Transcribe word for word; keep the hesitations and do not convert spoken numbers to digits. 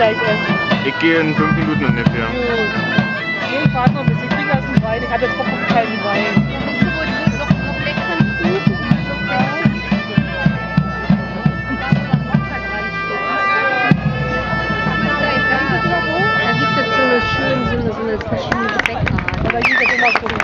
gleich essen? Ich gehe in fünf Minuten ungefähr. Gut. Nee, ich warte noch ein bisschen. Ich kriege erst einen Wein. Ich hatte jetzt Bock auf keinen Wein. Wisst ihr, wo die noch, noch leckeren Kuchen und so kaufen? Da gibt es so eine schöne, so eine, so eine verschiedene Gebäckarten. Da gibt es immer so